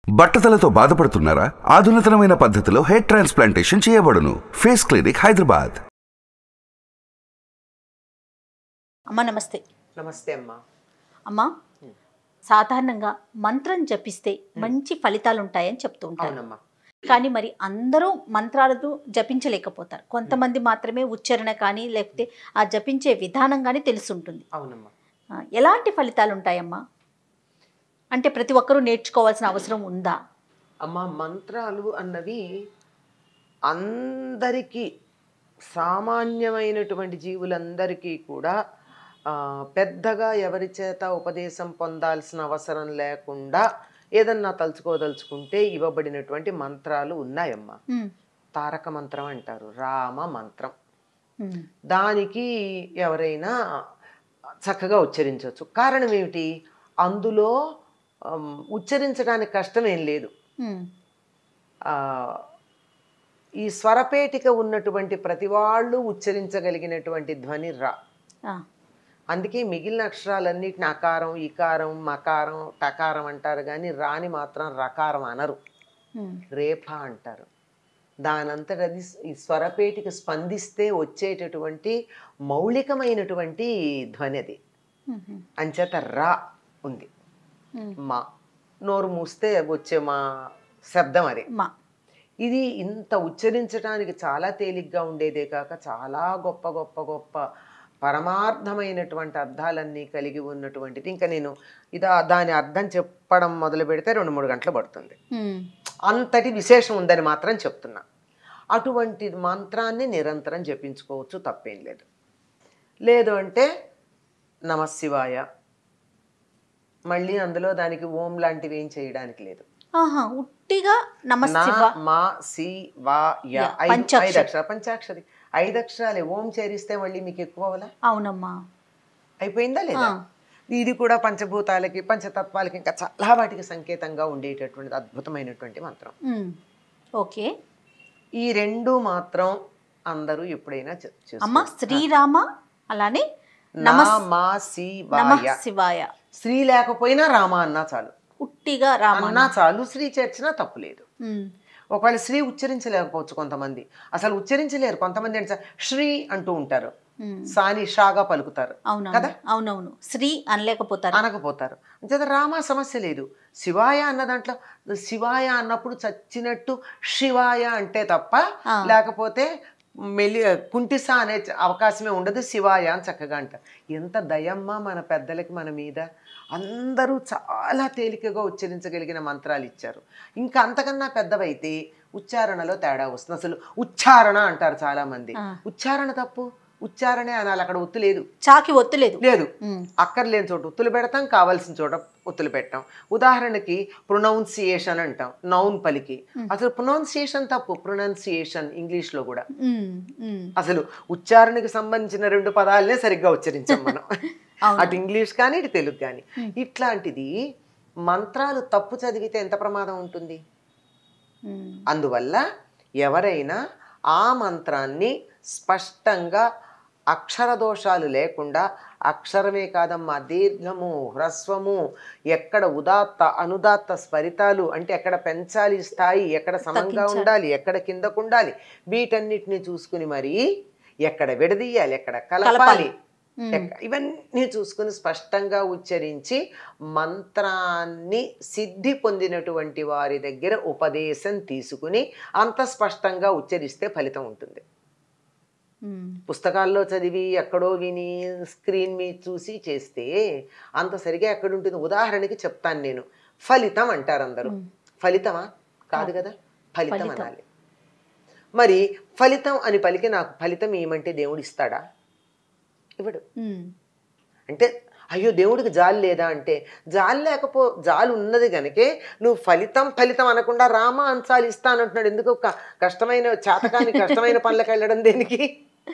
బట్టతలతో బాధపడుతున్నారా? ఆధునితనమైన పద్ధతిలో హెయిర్ ట్రాన్స్ప్లాంటేషన్ చేయబడును. Face clinic, Hyderabad. అమ్మ నమస్తే. నమస్తే అమ్మా. అమ్మ, సాధారణంగా మంత్రం జపిస్తే మంచి ఫలితాలు ఉంటాయని చెప్తూ ఉంటారు. కానీ మరి అందరూ మంత్రాలను జపించలేకపోతారు. కొంతమంది మాత్రమే ఉచ్చారణ కానీ లేకపోతే ఆ జపించే విధానం కానీ తెలుసుంటుంది. అవునమ్మా. ఎలాంటి ఫలితాలు ఉంటాయమ్మా? అంటే ప్రతి ఒక్కరూ నేర్చుకోవాల్సిన అవసరం ఉందా? అమ్మ, మంత్రాలు అన్నవి అందరికీ, సామాన్యమైనటువంటి జీవులందరికీ కూడా పెద్దగా ఎవరి చేత ఉపదేశం పొందాల్సిన అవసరం లేకుండా ఏదన్నా తలుచుకోదలుచుకుంటే ఇవ్వబడినటువంటి మంత్రాలు ఉన్నాయమ్మా. తారక మంత్రం అంటారు, రామ మంత్రం. దానికి ఎవరైనా చక్కగా ఉచ్చరించవచ్చు. కారణం ఏమిటి? అందులో ఉచ్చరించడానికి కష్టం ఏం లేదు. ఈ స్వరపేటిక ఉన్నటువంటి ప్రతి వాళ్ళు ఉచ్చరించగలిగినటువంటి ధ్వని రా. అందుకే మిగిలిన అక్షరాలన్నిటిని అకారం, ఇకారం, మకారం, టకారం అంటారు, కానీ రాని మాత్రం రకారం అనరు, రేఫ అంటారు. దానంతట అది ఈ స్వరపేటిక స్పందిస్తే వచ్చేటటువంటి మౌలికమైనటువంటి ధ్వని అది. అంచేత రా ఉంది. మా నోరు మూస్తే వచ్చే మా శబ్దం అది. ఇది ఇంత ఉచ్చరించడానికి చాలా తేలిగ్గా ఉండేదే కాక చాలా గొప్ప గొప్ప గొప్ప పరమార్థమైనటువంటి అర్థాలన్నీ కలిగి ఉన్నటువంటిది. ఇంకా నేను దాని అర్థం చెప్పడం మొదలు పెడితే 2-3 గంటలు పడుతుంది. అంతటి విశేషం ఉందని మాత్రం చెప్తున్నా. అటువంటి మంత్రాన్ని నిరంతరం జపించుకోవచ్చు, తప్పేం లేదు. లేదు అంటే నమశివాయ, మళ్ళీ అందులో దానికి ఓం లాంటివి ఏం చేయడానికి లేదు. ఉట్టిగా పంచాక్షరి 5 అక్షరాలే. ఓం చేరిస్తే మళ్ళీ మీకు ఎక్కువ అవలా? అవునమ్మా. అయిపోయిందా లేదా? ఇది కూడా పంచభూతాలకి, పంచతత్వాలకి, ఇంకా చాలా వాటికి సంకేతంగా ఉండేటటువంటి అద్భుతమైనటువంటి మంత్రం. ఓకే. ఈ 2 మాత్రం అందరూ ఎప్పుడైనా అమ్మా. శ్రీరామ, అలానే శివాయ. శ్రీ లేకపోయినా రామ అన్నా చాలు, ఉట్టిగా రామ అన్నా చాలు. శ్రీ చేర్చినా తప్పు లేదు. ఒకవేళ శ్రీ ఉచ్చరించలేకపోవచ్చు కొంతమంది, అసలు ఉచ్చరించలేరు కొంతమంది. అంటే శ్రీ అంటూ ఉంటారు, సాని షాగా పలుకుతారు కదా. అవునవును, శ్రీ అనకపోతారు. అంచేత రామ సమస్య లేదు. శివాయ అన్న దాంట్లో శివాయ అన్నప్పుడు చచ్చినట్టు శివాయ అంటే తప్ప, లేకపోతే కుంటిసా అనే అవకాశమే ఉండదు. శివాయ అని చక్కగా అంటారు. ఎంత దయమ్మ మన పెద్దలకి మన మీద. అందరూ చాలా తేలికగా ఉచ్చరించగలిగిన మంత్రాలు ఇచ్చారు. ఇంకా అంతకన్నా పెద్దవైతే ఉచ్చారణలో తేడా వస్తుంది. అసలు ఉచ్చారణ అంటారు చాలా మంది. ఉచ్చారణ తప్పు, ఉచ్చారణే అనాలి. అక్కడ ఒత్తు లేదు, చాకి ఒత్తు లేదు. అక్కర్లేని చోట ఒత్తులు పెడతాం, కావాల్సిన చోట ఒత్తులు పెట్టాం. ఉదాహరణకి ప్రొనౌన్సియేషన్ అంటాం, నౌన్ పలికి. అసలు ప్రొనౌన్సియేషన్ తప్పు, ప్రొనౌన్సియేషన్ ఇంగ్లీష్లో కూడా. అసలు ఉచ్చారణకి సంబంధించిన 2 పదాలనే సరిగ్గా ఉచ్చరించాం మనం, అటు ఇంగ్లీష్ కానీ ఇటు తెలుగు కానీ. ఇట్లాంటిది మంత్రాలు తప్పు చదివితే ఎంత ప్రమాదం ఉంటుంది. అందువల్ల ఎవరైనా ఆ మంత్రాన్ని స్పష్టంగా అక్షర దోషాలు లేకుండా, అక్షరమే కాదమ్మా, దీర్ఘము, హ్రస్వము, ఎక్కడ ఉదాత్త అనుదాత్త స్వరితాలు అంటే ఎక్కడ పెంచాలి స్థాయి, ఎక్కడ సమంగా ఉండాలి, ఎక్కడ కిందకు ఉండాలి, వీటన్నిటిని చూసుకుని మరి ఎక్కడ విడదీయాలి, ఎక్కడ కలపాలి, ఇవన్నీ చూసుకుని స్పష్టంగా ఉచ్చరించి మంత్రాన్ని సిద్ధి పొందినటువంటి వారి దగ్గర ఉపదేశం తీసుకుని అంత స్పష్టంగా ఉచ్చరిస్తే ఫలితం ఉంటుంది. పుస్తకాల్లో చదివి ఎక్కడో విని స్క్రీన్ మీద చూసి చేస్తే అంత సరిగా ఎక్కడుంటుంది. ఉదాహరణకి చెప్తాను నేను. ఫలితం అంటారు అందరూ. ఫలితమా? కాదు కదా, ఫలితం అనాలి. మరి ఫలితం అని పలికి నాకు ఫలితం ఏమంటే దేవుడు ఇస్తాడా? ఇవ్వడు. అంటే అయ్యో దేవుడికి జాలి లేదా అంటే, జాలి ఉన్నది కనుకే నువ్వు ఫలితం అనకుండా రామ అంశాలు ఇస్తానంటున్నాడు. ఎందుకు కష్టమైన కష్టమైన పనులకు వెళ్ళడం దేనికి?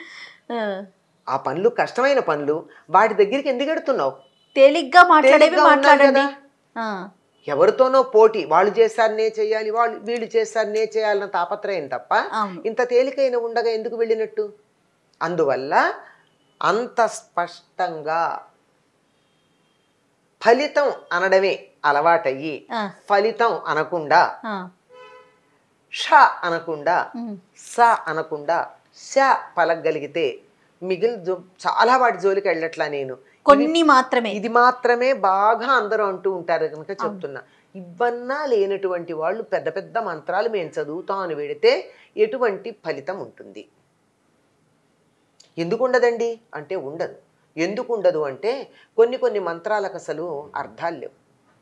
ఆ పనులు కష్టమైన పనులు, వాటి దగ్గరికి ఎందుకు ఎడుతున్నావు? తేలిగ్గా మాట్లాడండి. ఎవరితోనో పోటీ, వాళ్ళు చేశారు నే చేయాలి, వీళ్ళు చేశారు నే చేయాలన్న తాపత్రయం తప్ప ఇంత తేలికైన ఉండగా ఎందుకు వెళ్ళినట్టు? అందువల్ల అంత స్పష్టంగా ఫలితం అనడమే అలవాటయ్యి ఆ, ఫలితం అనకుండా ఆ, ష అనకుండా స అనకుండా శ పలకగలిగితే చాలా వాటి జోలికి వెళ్ళట్లా నేను. కొన్ని మాత్రమే. ఇది మాత్రమే బాగా అందరూ అంటూ ఉంటారు కనుక చెప్తున్నా. ఇవన్నా లేనటువంటి వాళ్ళు పెద్ద పెద్ద మంత్రాలు మేము చదువుతాం అని పెడితే ఎటువంటి ఫలితం ఉంటుంది? ఎందుకు ఉండదండి అంటే ఉండదు. ఎందుకు ఉండదు అంటే కొన్ని మంత్రాలకు అసలు అర్థాలు లేవు.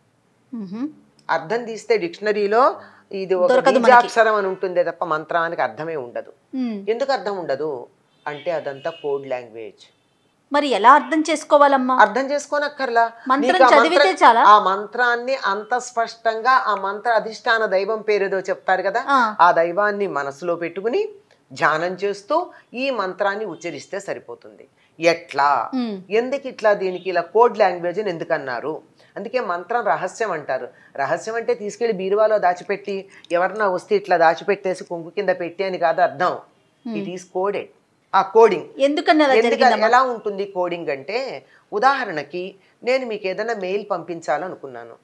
అర్థం తీస్తే డిక్షనరీలో ఇది ఒక బీజాక్షరం అని ఉంటుందే తప్ప మంత్రానికి అర్థమే ఉండదు. ఎందుకు అర్థం ఉండదు అంటే అదంతా కోడ్ లాంగ్వేజ్. మరి ఎలా అర్థం చేసుకోవాలమ్మా? అర్థం చేసుకోనక్కర్లా, మంత్రం చదివితే చాలా. ఆ మంత్రాన్ని అంత స్పష్టంగా ఆ మంత్ర అధిష్టాన దైవం పేరేదో చెప్తారు కదా, ఆ దైవాన్ని మనసులో పెట్టుకుని ధ్యానం చేస్తూ ఈ మంత్రాన్ని ఉచ్చరిస్తే సరిపోతుంది. ఎట్లా, ఎందుకు ఇట్లా, దీనికి ఇలా కోడ్ లాంగ్వేజ్ అని ఎందుకన్నారు? అందుకే మంత్రం రహస్యం అంటారు. రహస్యం అంటే తీసుకెళ్లి బీరువాలో దాచిపెట్టి ఎవరన్నా వస్తే ఇట్లా దాచిపెట్టేసి కొంగు కింద పెట్టి అని కాదు అర్థం. It is coded. ఆ కోడింగ్ ఎలా ఉంటుంది? కోడింగ్ అంటే ఉదాహరణకి నేను మీకు ఏదైనా మెయిల్ పంపించాలనుకున్నాను.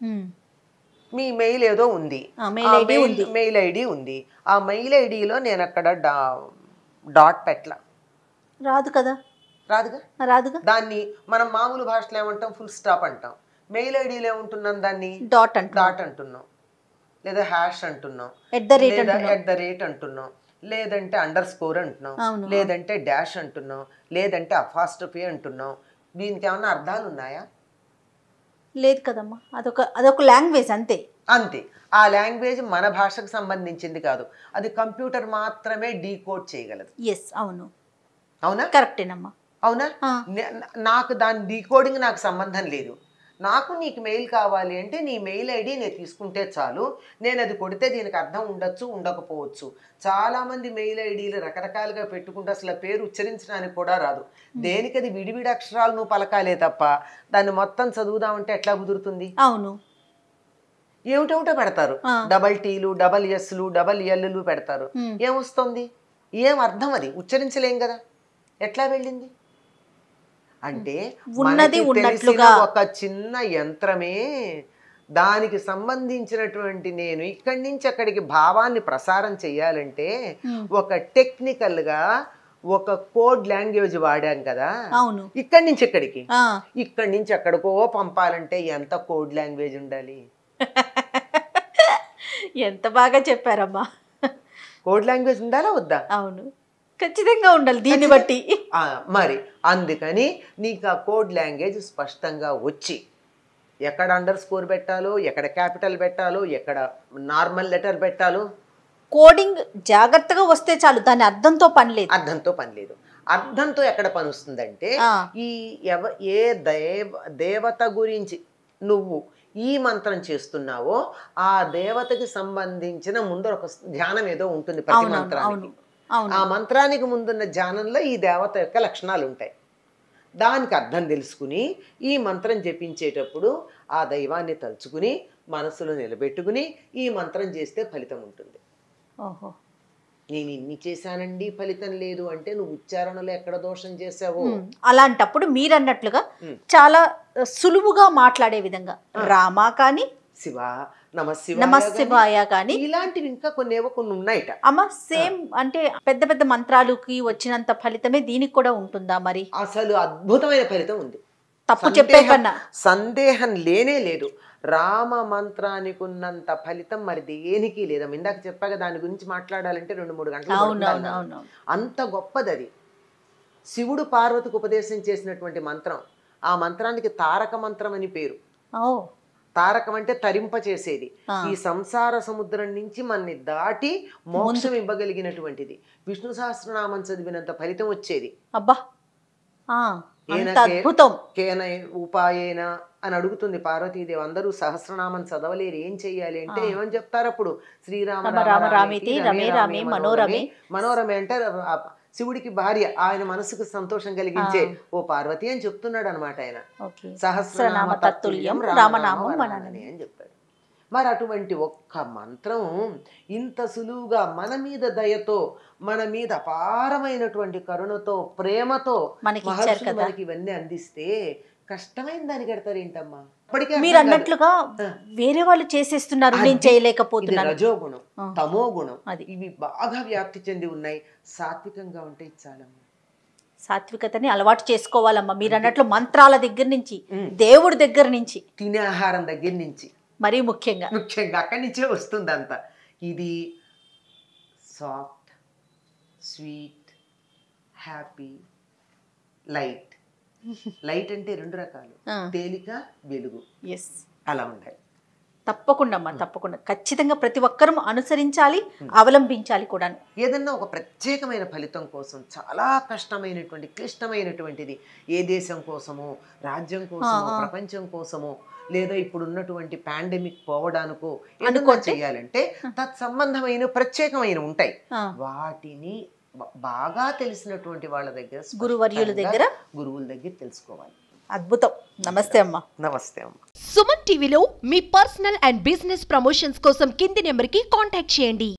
మీ మెయిల్ ఏదో ఉంది, మెయిల్ ఐడి ఉంది. ఆ మెయిల్ ఐడిలో నేను అక్కడ డాట్ పెట్టలా, రాదు కదా, రాదుగా. దాన్ని మనం మామూలు భాషలో ఏమంటాం? ఫుల్ స్టాప్ అంటాం. మెయిల్ ఐడిలో ఏమంటున్నాం? దాన్ని డాట్ అంటున్నాం, లేదా హ్యాష్ అంటున్నాం, ఎట్ ద రేట్ అంటున్నాం, లేదంటే అండర్ స్కోర్ అంటున్నాం, లేదంటే డాష్ అంటున్నాం, లేదంటే అపాస్ట్రఫీ అంటున్నాం. దీనికి ఏమన్నా అర్థాలు ఉన్నాయా? లేదు కదమ్మా. అదొక లాంగ్వేజ్ అంతే. ఆ లాంగ్వేజ్ మన భాషకు సంబంధించింది కాదు. అది కంప్యూటర్ మాత్రమే డీకోడ్ చేయగలదు. అవునా? కరెక్టేనమ్మా. అవునా? నాకు దాని డీకోడింగ్ నాకు సంబంధం లేదు. నాకు నీకు మెయిల్ కావాలి అంటే నీ మెయిల్ ఐడి నేను తీసుకుంటే చాలు. నేను అది కొడితే దీనికి అర్థం ఉండొచ్చు, ఉండకపోవచ్చు. చాలామంది మెయిల్ ఐడీలు రకరకాలుగా పెట్టుకుంటే అసలు పేరు ఉచ్చరించడానికి కూడా రాదు. దేనికి అది విడివిడి అక్షరాలు నువ్వు పలకాలే తప్ప దాన్ని మొత్తం చదువుదామంటే ఎట్లా కుదురుతుంది? అవును, ఏమిటేమిటో పెడతారు. డబల్ టీలు, డబల్ ఎస్లు, డబల్ ఎల్లు పెడతారు. ఏమొస్తుంది? ఏం అర్థం? అది ఉచ్చరించలేం కదా. ఎట్లా వెళ్ళింది అంటే మనకి తెలిసిన ఒక చిన్న యంత్రమే, దానికి సంబంధించినటువంటి నేను ఇక్కడి నుంచి అక్కడికి భావాన్ని ప్రసారం చెయ్యాలంటే ఒక టెక్నికల్ గా ఒక కోడ్ లాంగ్వేజ్ వాడాం కదా. ఇక్కడి నుంచి ఎక్కడికి, ఇక్కడి నుంచి ఎక్కడికో పంపాలంటే ఎంత కోడ్ లాంగ్వేజ్ ఉండాలి? ఎంత బాగా చెప్పారమ్మా. కోడ్ లాంగ్వేజ్ ఉండాలా వద్దా? అవును, ఖచ్చితంగా ఉండాలి దీన్ని బట్టి. మరి అందుకని నీకు ఆ కోడ్ లాంగ్వేజ్ స్పష్టంగా వచ్చి ఎక్కడ అండర్ స్కోర్ పెట్టాలో, ఎక్కడ క్యాపిటల్ పెట్టాలో, ఎక్కడ నార్మల్ లెటర్ పెట్టాలో కోడింగ్ జాగ్రత్తగా వస్తే చాలు. దాని అర్థంతో పని లేదు. అర్థంతో ఎక్కడ పని వస్తుందంటే ఈ ఏ దేవత గురించి నువ్వు ఈ మంత్రం చేస్తున్నావో ఆ దేవతకి సంబంధించిన ముందు ఒక ధ్యానం ఏదో ఉంటుంది ప్రతి మంత్రానికి. ఆ మంత్రానికి ముందున్న ధ్యానంలో ఈ దేవత యొక్క లక్షణాలు ఉంటాయి. దానికి అర్థం తెలుసుకుని ఈ మంత్రం జపించేటప్పుడు ఆ దైవాన్ని తలుచుకుని మనసులో నిలబెట్టుకుని ఈ మంత్రం చేస్తే ఫలితం ఉంటుంది. నేను ఇన్ని చేశానండి ఫలితం లేదు అంటే నువ్వు ఉచ్చారణలో ఎక్కడ దోషం చేసావో. అలాంటప్పుడు మీరన్నట్లుగా చాలా సులువుగా మాట్లాడే విధంగా రామా కానీ, శివ నమశివాయ కానీ ఇలాంటివి ఇంకా కొన్ని ఉన్నాయట అమ్మ. సేమ్ అంటే పెద్ద పెద్ద మంత్రాలకి వచ్చినంత ఫలితమే దీనికి కూడా ఉంటుందా? మరి అసలు అద్భుతమైన ఫలితం ఉంది, తప్పు చెప్పే కన్నా సందేహం లేనే లేదు. రామ మంత్రానికి ఉన్నంత ఫలితం మరి దేనికి లేదా. ఇందాక చెప్పాక దాని గురించి మాట్లాడాలంటే 2-3 గంటలు. అంత గొప్పది అది. శివుడు పార్వతికి ఉపదేశం చేసినటువంటి మంత్రం. ఆ మంత్రానికి తారక మంత్రం అని పేరు. తారకం అంటే తరింప చేసేది. ఈ సంసార సముద్రం నుంచి మనని దాటి మోక్షం ఇవ్వగలిగినటువంటిది. విష్ణు సహస్రనామం చదివినంత ఫలితం వచ్చేది. అబ్బా, కేన ఉపాయేన అని అడుగుతుంది పార్వతీదేవి. అందరూ సహస్రనామం చదవలేరు, ఏం చెయ్యాలి అంటే ఏమని చెప్తారు అప్పుడు? శ్రీరామ మనోరమే అంటే శివుడికి భార్య, ఆయన మనసుకు సంతోషం కలిగించే ఓ పార్వతి అని చెప్తున్నాడు అనమాట ఆయన. సహస్రనామ తత్తుల్యం రామనామం అని చెప్పాడు. మరి అటువంటి ఒక్క మంత్రం ఇంత సులువుగా మన మీద దయతో, మన మీద అపారమైనటువంటి కరుణతో, ప్రేమతో మనకి ఇవన్నీ అందిస్తే కష్టమైన దానికి కడతారు ఏంటమ్మా? ఇప్పటికీ మీరు అన్నట్లుగా వేరే వాళ్ళు చేసేస్తున్నారు, నేను ఇది చేయలేకపోతున్నాను. రజోగుణం, తమో గుణం, అది. ఇవి బాగా వ్యాప్తి చెంది ఉన్నాయి. సాత్వికంగా ఉంటే ఇది చాలమ్మా. సాత్వికతని అలవాటు చేసుకోవాలమ్మా. మీరు అన్నట్లు మంత్రాల దగ్గర నుంచి, దేవుడి దగ్గర నుంచి, తినే ఆహారం దగ్గర నుంచి మరీ ముఖ్యంగా అక్కడి నుంచే వస్తుంది అంతా. ఇది soft, sweet, happy, light. Light అంటే 2 రకాలు, తేలిక, వెలుగు. ఎస్, అలా ఉండాలి. తప్పకుండా అమ్మా, తప్పకుండా ఖచ్చితంగా ప్రతి ఒక్కరూ అనుసరించాలి, అవలంబించాలి కూడా. ఏదన్నా ఒక ప్రత్యేకమైన ఫలితం కోసం చాలా కష్టమైనటువంటి క్లిష్టమైనటువంటిది, ఏ దేశం కోసమో, రాజ్యం కోసమో, ప్రపంచం కోసమో, లేదా ఇప్పుడు ఉన్నటువంటి పాండమిక్ పోవడానికో ఏదన్నా చేయాలంటే తత్సంబంధమైన ప్రత్యేకమైన ఉంటాయి. వాటిని బాగా తెలిసినటువంటి వాళ్ళ దగ్గర, గురువుల దగ్గర తెలుసుకోవాలి. అద్భుతం. నమస్తే అమ్మా. నమస్తే అమ్మా. సుమన్ టీవీలో మీ పర్సనల్ అండ్ బిజినెస్ ప్రమోషన్స్ కోసం కింది నెంబర్కి కాంటాక్ట్ చేయండి.